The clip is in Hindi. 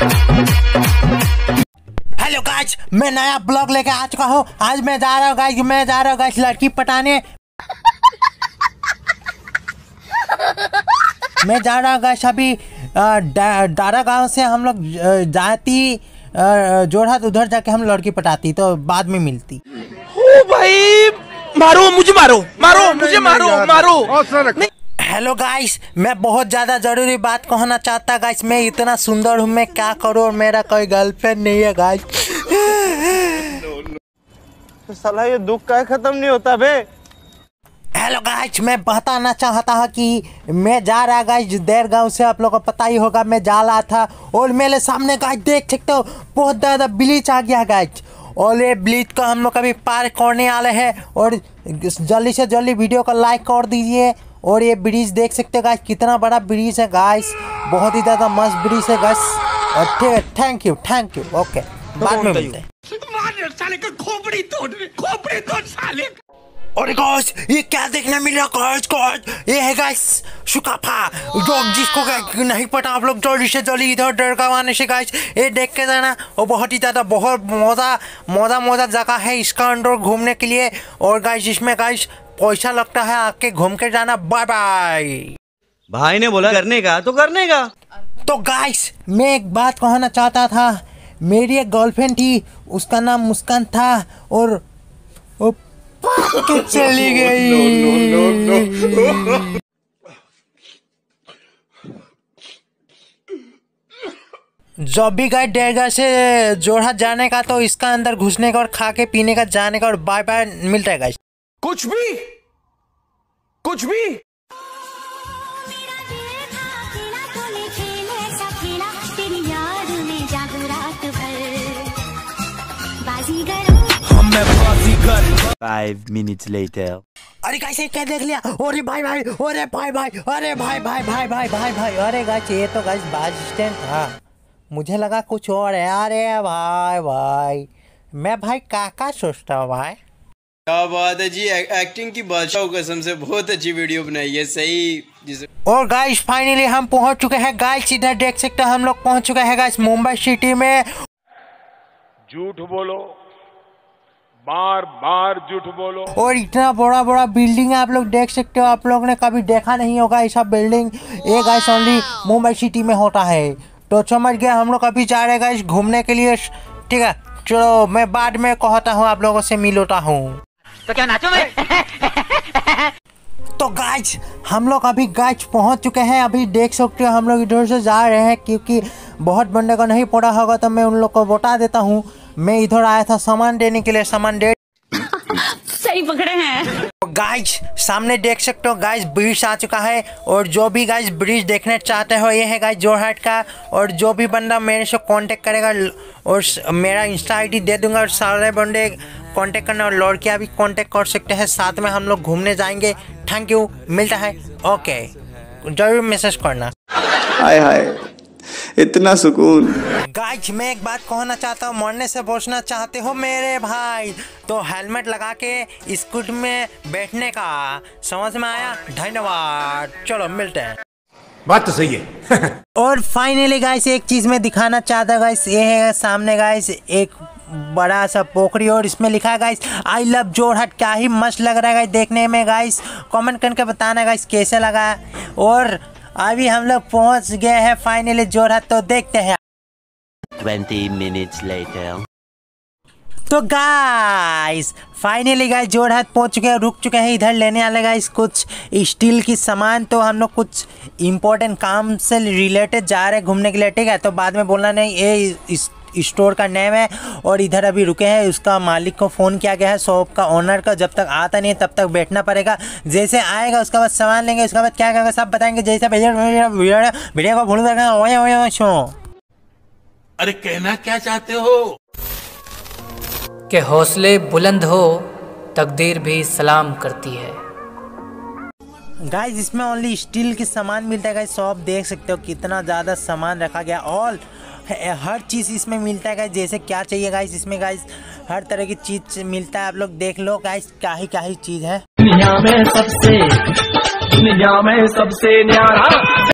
हेलो गाइस, मैं नया ब्लॉग लेके आ चुका हूँ। आज मैं जा रहा हूँ गाइस लड़की पटाने। मैं जा रहा हूँ गाइस अभी डारा गांव से हम लोग जाती जोरहाट, उधर जाके हम लड़की पटाती, तो बाद में मिलती। ओ भाई मारो मुझे, मारो मुझे, मारो। हेलो गाइस, मैं बहुत ज़्यादा ज़रूरी बात कहना चाहता गाइस। मैं इतना सुंदर हूँ, मैं क्या करूँ, और मेरा कोई गर्लफ्रेंड नहीं है गाइस। तो साला ये दुख का खत्म नहीं होता बे। हेलो गाइस, मैं बताना चाहता हूँ कि मैं जा रहा गाइस देर गाँव से, आप लोगों को पता ही होगा। मैं जा रहा था और मेरे सामने गाइस देख सकते हो बहुत ज़्यादा ब्लीच आ गया गाइस, और ये ब्लीच को हम लोग अभी पार करने वाले हैं। और जल्दी से जल्दी वीडियो को लाइक कर दीजिए। और ये ब्रिज देख सकते हो गाइस, कितना बड़ा ब्रिज है गाइस, बहुत ही ज़्यादा मस्त ब्रिज है गाइस। ठीक है, थैंक यू ओके, बाद में मिलते हैं। और गाइस ये क्या देखने मिला गाइस, ये है गाइस सुकाफा, जो जिसको नहीं पता आप लोग जल्दी से जल्दी इधर डरकावाने से गाइस ये देख के जाना। और बहुत ही ज़्यादा बहुत मौजा जगह है इसका अंदर घूमने के लिए। और गाइस इसमें गाइस पैसा लगता है, आके घूम के जाना। Bye bye. भाई ने बोला करने का तो करने का। तो गाइस मैं एक बात कहना चाहता था, मेरी एक गर्लफ्रेंड थी, उसका नाम मुस्कान था, और वो के चली गई। जब भी गाइस डेरगा से जोरहाट जाने का, तो इसका अंदर घुसने का और खा के पीने का जाने का, और बाय बाय मिलता है गाइस। कुछ भी Five minutes later. अरे गाइस ये क्या देख लिया, अरे भाई, अरे गाइस ये तो गाइस बस स्टैंड था, मुझे लगा कुछ और है। अरे भाई मैं भाई काका सोचता हूँ भाई। क्या बात है जी, एक्टिंग की बादशाह कसम से बहुत अच्छी वीडियो बनाई है, सही जिसे। और गाइस फाइनली हम पहुंच चुके हैं गाइस, इधर देख सकते हैं हम लोग पहुंच चुके हैं गाइस मुंबई सिटी में। झूठ बोलो, बार झूठ बोलो। और इतना बड़ा बिल्डिंग है, आप लोग देख सकते हो, आप लोग ने कभी देखा नहीं होगा ऐसा बिल्डिंग। ये गाइस ओनली मुंबई सिटी में होता है। तो समझ गया, हम लोग अभी जा रहे हैं गाइस घूमने के लिए। ठीक है चलो, मैं बाद में कहता हूँ, आप लोगों से मिलता हूँ। तो क्या नाचो मैं? तो गाइस हम लोग अभी गाइस पहुंच चुके हैं। अभी देख सकते हो हम लोग इधर से जा रहे हैं, क्योंकि बहुत बंदे को नहीं पड़ा होगा, तो मैं उन लोग को बता देता हूँ। मैं इधर आया था सामान देने के लिए, सामान दे सही पकड़े हैं। गाइस सामने देख सकते हो गाइस ब्रिज आ चुका है। और जो भी गाइस ब्रिज देखने चाहते हो, ये है गाइस जोरहाट का। और जो भी बंदा मेरे से कांटेक्ट करेगा, और मेरा इंस्टा आईडी दे दूंगा, और सारे बंदे कांटेक्ट करना, और लड़कियां भी कांटेक्ट कर सकते हैं। साथ में हम लोग घूमने जाएंगे। थैंक यू, मिलता है। ओके, जरूर मैसेज करना। हाय इतना सुकून। गाइस मैं एक बात कहना चाहता हूँ, मरने से बचना चाहते हो मेरे भाई, तो हेलमेट लगा के स्कूटी में बैठने का, समझ में आया? धन्यवाद। चलो मिलते हैं। बात तो सही है। और फाइनली गाइस एक चीज मैं दिखाना चाहता हूँ गाइस, ये है सामने गाइस एक बड़ा सा पोखरी, और इसमें लिखा है गाइस आई लव जोरहाट। क्या ही मस्त लग रहा है गाइस देखने में। गाइस कमेंट करके बताना गाइस कैसे लगा है। और अभी हम लोग पहुंच गए हैं फाइनली जोरहाट, तो देखते हैं। 20 minutes later. तो गाइस फाइनली गाइस जोरहाट पहुंच चुके हैं, रुक चुके हैं। इधर लेने वाले गाइस कुछ स्टील की सामान, तो हम लोग कुछ इम्पोर्टेंट काम से रिलेटेड जा रहे हैं घूमने के लिए। ठीक है, तो बाद में बोलना नहीं, ये स्टोर का नेम है। और इधर अभी रुके हैं, उसका मालिक को फ़ोन किया गया है, शॉप का ओनर का। जब तक आता नहीं तब तक बैठना पड़ेगा, जैसे आएगा उसके बाद सामान लेंगे, उसके बाद क्या करेंगे सब बताएंगे। जैसे वीडियो को भूल करके शो। अरे कहना क्या चाहते हो? कि हौसले बुलंद हो, तकदीर भी सलाम करती है। गाइस इसमें ओनली स्टील की सामान मिलता है गाइस। शॉप देख सकते हो कितना ज़्यादा सामान रखा गया, और हर चीज़ इसमें मिलता है गाइस, जैसे क्या चाहिए गाइस इसमें गाइस हर तरह की चीज़ मिलता है। आप लोग देख लो गाइस क्या ही चीज़ है। दुनिया में सबसे न्यारा